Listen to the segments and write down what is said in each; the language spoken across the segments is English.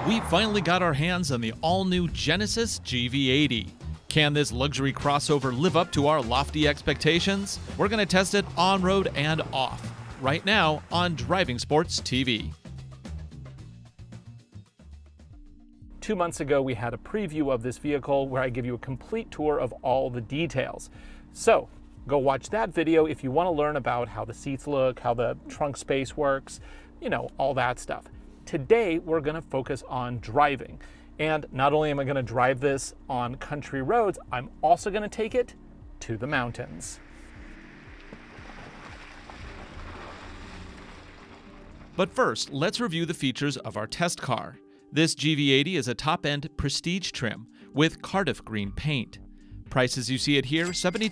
We finally got our hands on the all-new Genesis GV80. Can this luxury crossover live up to our lofty expectations? We're going to test it on-road and off, right now on Driving Sports TV. 2 months ago, we had a preview of this vehicle where I give you a complete tour of all the details. So go watch that video if you want to learn about how the seats look, how the trunk space works, you know, all that stuff. Today, we're going to focus on driving. And not only am I going to drive this on country roads, I'm also going to take it to the mountains. But first, let's review the features of our test car. This GV80 is a top-end prestige trim with Cardiff green paint. Price as you see it here,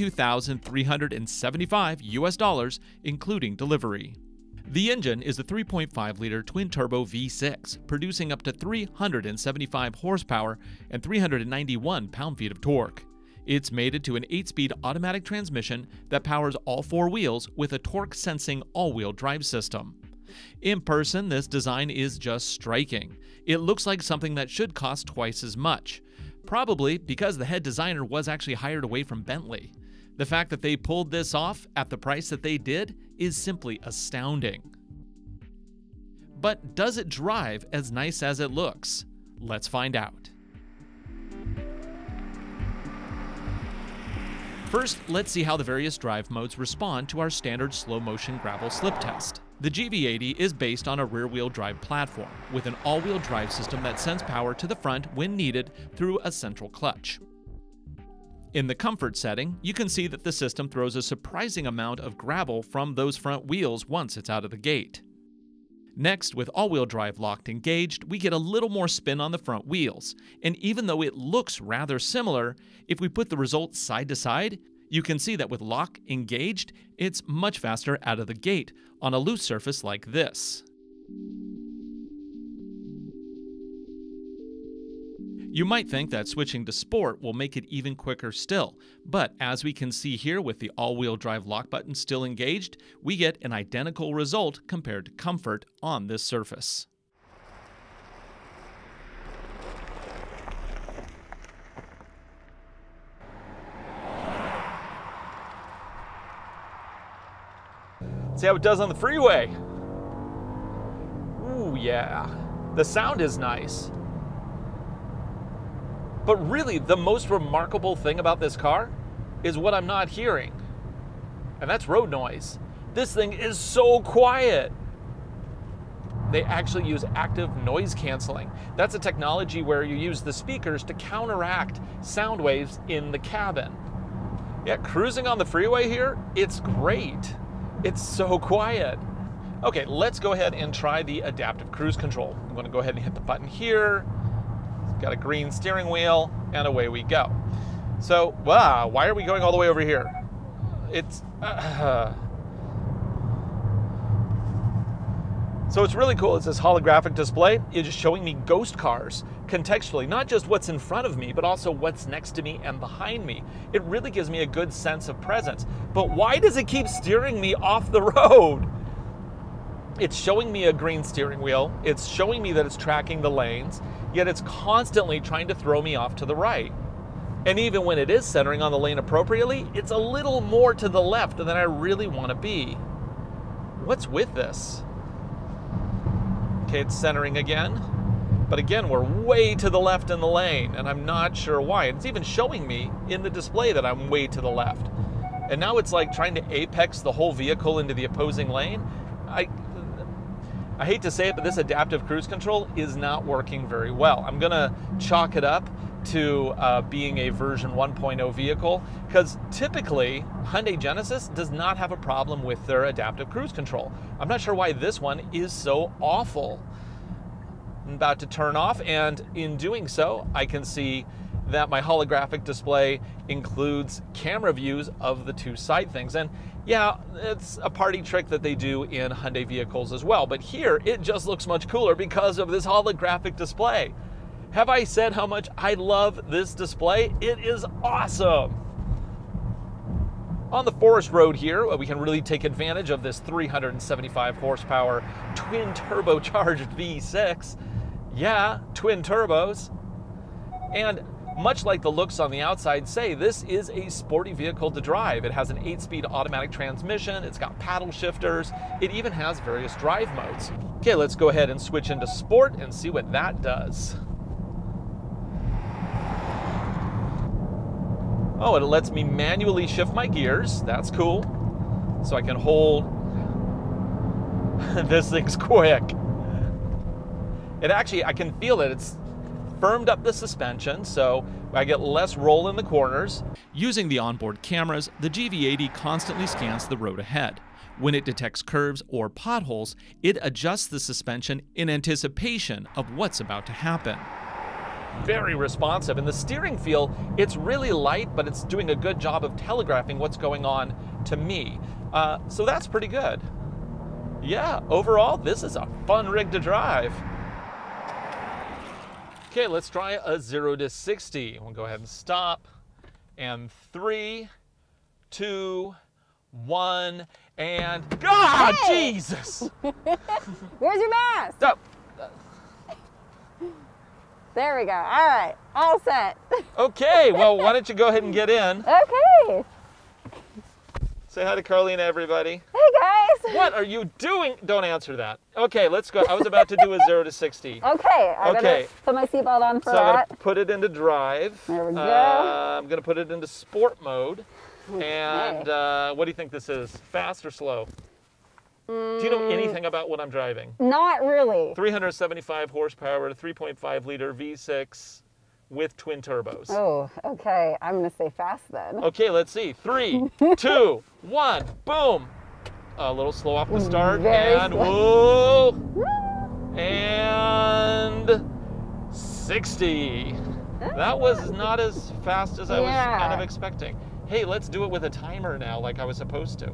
$72,375 US, including delivery. The engine is a 3.5-liter twin-turbo V6, producing up to 375 horsepower and 391 pound-feet of torque. It's mated to an 8-speed automatic transmission that powers all 4 wheels with a torque-sensing all-wheel drive system. In person, this design is just striking. It looks like something that should cost twice as much, probably because the head designer was actually hired away from Bentley. The fact that they pulled this off at the price that they did is simply astounding. But does it drive as nice as it looks? Let's find out. First, let's see how the various drive modes respond to our standard slow-motion gravel slip test. The GV80 is based on a rear-wheel drive platform with an all-wheel drive system that sends power to the front when needed through a central clutch. In the comfort setting, you can see that the system throws a surprising amount of gravel from those front wheels once it's out of the gate. Next, with all-wheel drive locked engaged, we get a little more spin on the front wheels, and even though it looks rather similar, if we put the results side to side, you can see that with lock engaged, it's much faster out of the gate on a loose surface like this. You might think that switching to Sport will make it even quicker still, but as we can see here with the all-wheel drive lock button still engaged, we get an identical result compared to Comfort on this surface. See how it does on the freeway. Ooh, yeah. The sound is nice. But really, the most remarkable thing about this car is what I'm not hearing. And that's road noise. This thing is so quiet. They actually use active noise canceling. That's a technology where you use the speakers to counteract sound waves in the cabin. Yeah, cruising on the freeway here, it's great. It's so quiet. Okay, let's go ahead and try the adaptive cruise control. I'm going to go ahead and hit the button here. It's got a green steering wheel, and away we go. So, wow, why are we going all the way over here? It's So what's really cool is this holographic display is just showing me ghost cars contextually, not just what's in front of me, but also what's next to me and behind me. It really gives me a good sense of presence. But why does it keep steering me off the road? It's showing me a green steering wheel. It's showing me that it's tracking the lanes, yet it's constantly trying to throw me off to the right. And even when it is centering on the lane appropriately, it's a little more to the left than I really want to be. What's with this? Okay, it's centering again, but again, we're way to the left in the lane, and I'm not sure why. It's even showing me in the display that I'm way to the left. And now it's like trying to apex the whole vehicle into the opposing lane. I hate to say it, but this adaptive cruise control is not working very well. I'm gonna chalk it up to being a version 1.0 vehicle, because typically Hyundai Genesis does not have a problem with their adaptive cruise control. I'm not sure why this one is so awful. I'm about to turn off, and in doing so, I can see that my holographic display includes camera views of the two side things. And yeah, it's a party trick that they do in Hyundai vehicles as well, but here it just looks much cooler because of this holographic display. Have I said how much I love this display? It is awesome. On the forest road here, we can really take advantage of this 375 horsepower twin turbocharged V6. Yeah, twin turbos. And much like the looks on the outside say, this is a sporty vehicle to drive. It has an 8-speed automatic transmission, it's got paddle shifters, it even has various drive modes. Okay, let's go ahead and switch into sport and see what that does. Oh, it lets me manually shift my gears. That's cool. So I can hold. This thing's quick. It actually, I can feel it. It's firmed up the suspension, so I get less roll in the corners. Using the onboard cameras, the GV80 constantly scans the road ahead. When it detects curves or potholes, it adjusts the suspension in anticipation of what's about to happen. Very responsive. And the steering feel, it's really light, but it's doing a good job of telegraphing what's going on to me. So that's pretty good. Yeah, overall, this is a fun rig to drive. Okay, let's try a 0 to 60. We'll go ahead and stop. And 3, 2, 1, and God, Hey! Jesus! Where's your mask? Oh, There we go. All right, all set. okay, well, why don't you go ahead and get in? Okay. Say hi to Carlene, everybody. Hey guys. What are you doing? Don't answer that. Okay, let's go. I was about to do a 0 to 60. Okay, I Okay. gotta put my seatbelt on for So I'm that. gonna put it into drive. There we go. I'm gonna put it into sport mode. And Okay. what do you think this is? Fast or slow? Do you know anything about what I'm driving? Not really. 375 horsepower, 3.5 liter V6 with twin turbos. Oh, okay. I'm gonna say fast then. Okay, let's see. 3, 2, 1, boom. A little slow off the start. Very And slow. whoa. And 60. That was not as fast as I was kind of expecting. Hey, let's do it with a timer now like I was supposed to.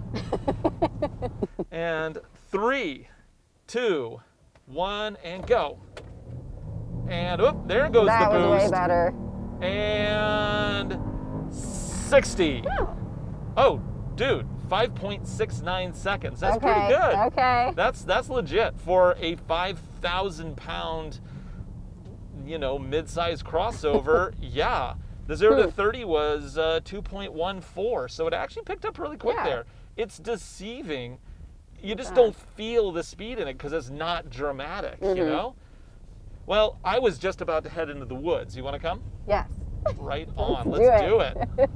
And 3, 2, 1, and go. And oop, there goes That the was boost. way better. And 60. Oh, dude, 5.69 seconds. That's Okay, pretty good. okay. That's legit for a 5,000 pound, mid-sized crossover. Yeah. The 0 to 30 was 2.14, so it actually picked up really quick Yeah. there. It's deceiving. You just don't feel the speed in it because it's not dramatic, you know? Well, I was just about to head into the woods. You want to come? Yes. Right on. Let's Let's do do it.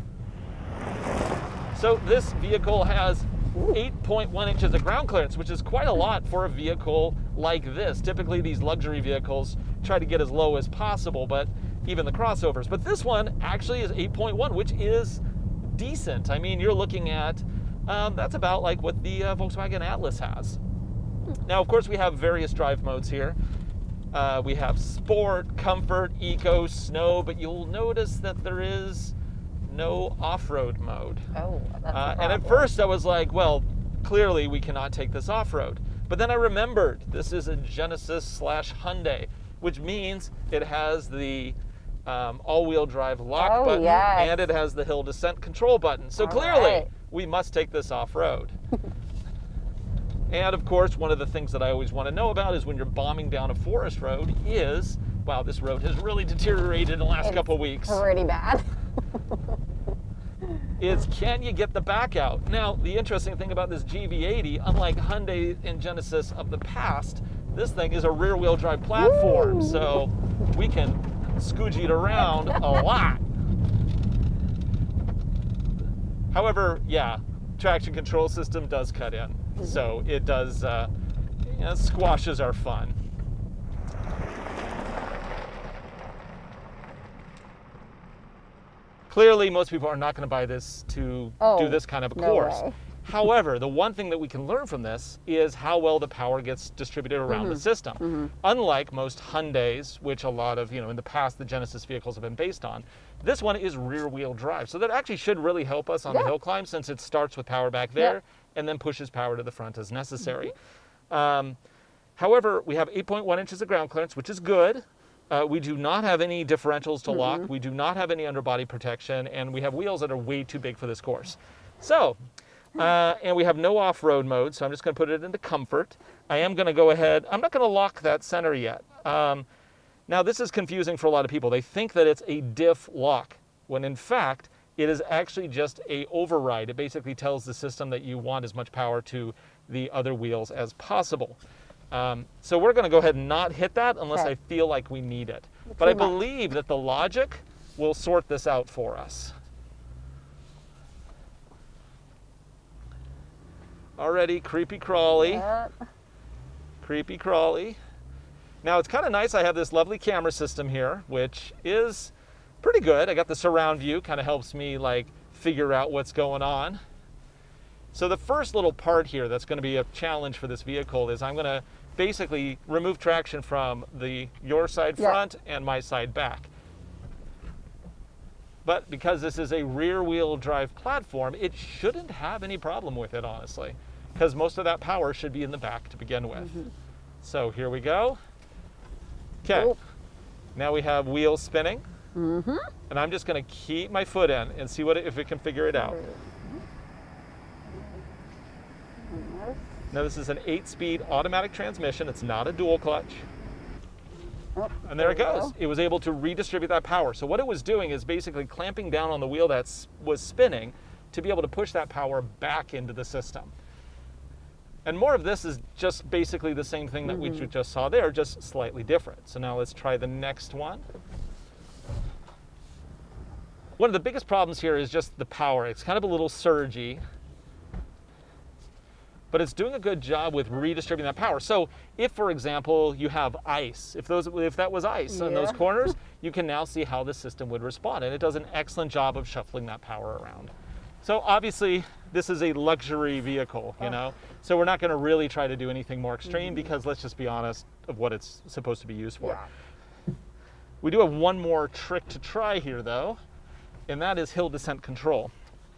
So this vehicle has 8.1 inches of ground clearance, which is quite a lot for a vehicle like this. Typically, these luxury vehicles try to get as low as possible, but even the crossovers. But this one actually is 8.1, which is decent. I mean, you're looking at, that's about like what the Volkswagen Atlas has. Now, of course, we have various drive modes here. We have sport, comfort, eco, snow, but you'll notice that there is no off-road mode. Oh, that's And at first I was like, well, clearly we cannot take this off-road. But then I remembered this is a Genesis / Hyundai, which means it has the all-wheel drive lock button and it has the hill descent control button. So clearly we must take this off-road. And of course, one of the things that I always want to know about is when you're bombing down a forest road is, wow, this road has really deteriorated in the last couple of weeks. Pretty bad. Is can you get the back out? Now, the interesting thing about this GV80, unlike Hyundai and Genesis of the past, this thing is a rear-wheel drive platform, Woo! so we can scoogee it around a lot. However, yeah, traction control system does cut in, so it does squashes our fun. Clearly, most people are not going to buy this to do this kind of a course. way. However, the one thing that we can learn from this is how well the power gets distributed around the system. Unlike most Hyundais, which a lot of, in the past, the Genesis vehicles have been based on, this one is rear-wheel drive. So that actually should really help us on the hill climb since it starts with power back there and then pushes power to the front as necessary. However, we have 8.1 inches of ground clearance, which is good. We do not have any differentials to lock. We do not have any underbody protection, and we have wheels that are way too big for this course. So And we have no off-road mode, so I'm just going to put it into comfort. I am going to go ahead. I'm not going to lock that center yet. Now, this is confusing for a lot of people. They think that it's a diff lock, when in fact, it is actually just a override. It basically tells the system that you want as much power to the other wheels as possible. So we're going to go ahead and not hit that unless I feel like we need it. But I believe that the logic will sort this out for us. Already creepy crawly. Yep. Creepy crawly. Now it's kind of nice. I have this lovely camera system here, which is pretty good. I got the surround view, kind of helps me like figure out what's going on. So the first little part here that's going to be a challenge for this vehicle is I'm going to basically remove traction from your side front and my side back. But because this is a rear wheel drive platform, it shouldn't have any problem with it, honestly, because most of that power should be in the back to begin with. So here we go. Okay, now we have wheels spinning, and I'm just going to keep my foot in and see if it can figure it out. Now this is an 8-speed automatic transmission. It's not a dual clutch. And there it goes. It was able to redistribute that power. So what it was doing is basically clamping down on the wheel that was spinning to be able to push that power back into the system. And more of this is just basically the same thing that we just saw there, just slightly different. So now let's try the next one. One of the biggest problems here is just the power. It's kind of a little surgy, but it's doing a good job with redistributing that power. So if, for example, you have ice, if that was ice on those corners, you can now see how the system would respond. And it does an excellent job of shuffling that power around. So obviously, this is a luxury vehicle, you know? So we're not gonna really try to do anything more extreme because let's just be honest of what it's supposed to be used for. We do have one more trick to try here though, and that is hill descent control.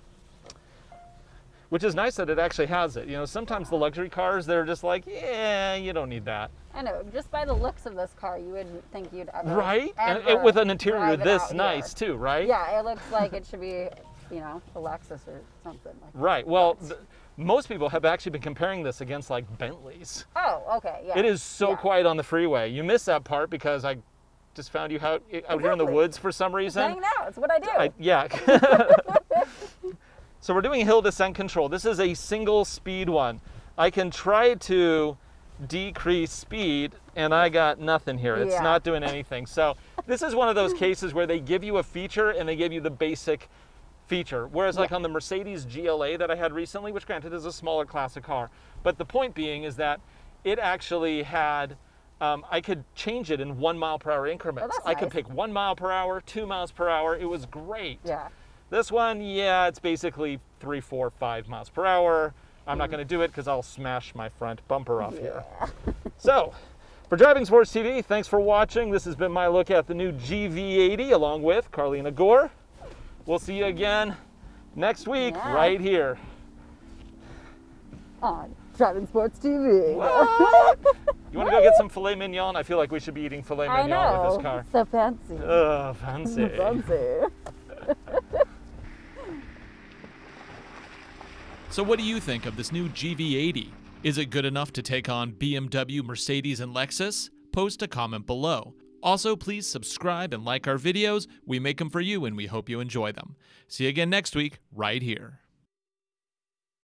Which is nice that it actually has it. You know, sometimes the luxury cars, they're just like, yeah, you don't need that. I know, just by the looks of this car, you wouldn't think you'd ever. Right? And with an interior this nice too, right? Yeah, it looks like it should be, you know, a Lexus or something like that. Right, well, most people have actually been comparing this against like Bentleys. Oh, okay, yeah. It is so quiet on the freeway. You miss that part because I just found you out here in the woods for some reason. Hanging out, it's what I do. Yeah. So we're doing hill descent control. This is a single speed one. I can try to decrease speed and I got nothing here. It's not doing anything. So this is one of those cases where they give you a feature and they give you the basic feature. Whereas like on the Mercedes GLA that I had recently, which granted is a smaller classic car, but the point being is that it actually had, I could change it in 1 mile per hour increments. I could pick 1 mile per hour, 2 miles per hour. It was great. Yeah. This one, yeah, it's basically 3, 4, 5 miles per hour. I'm not going to do it because I'll smash my front bumper off here. So, for Driving Sports TV, thanks for watching. This has been my look at the new GV80 along with Carlina Gore. We'll see you again next week right here on Driving Sports TV. What? You want to go get some filet mignon? I feel like we should be eating filet mignon with this car. So fancy. Oh, fancy. Fancy. So what do you think of this new GV80? Is it good enough to take on BMW, Mercedes, and Lexus? Post a comment below. Also, please subscribe and like our videos. We make them for you and we hope you enjoy them. See you again next week, right here.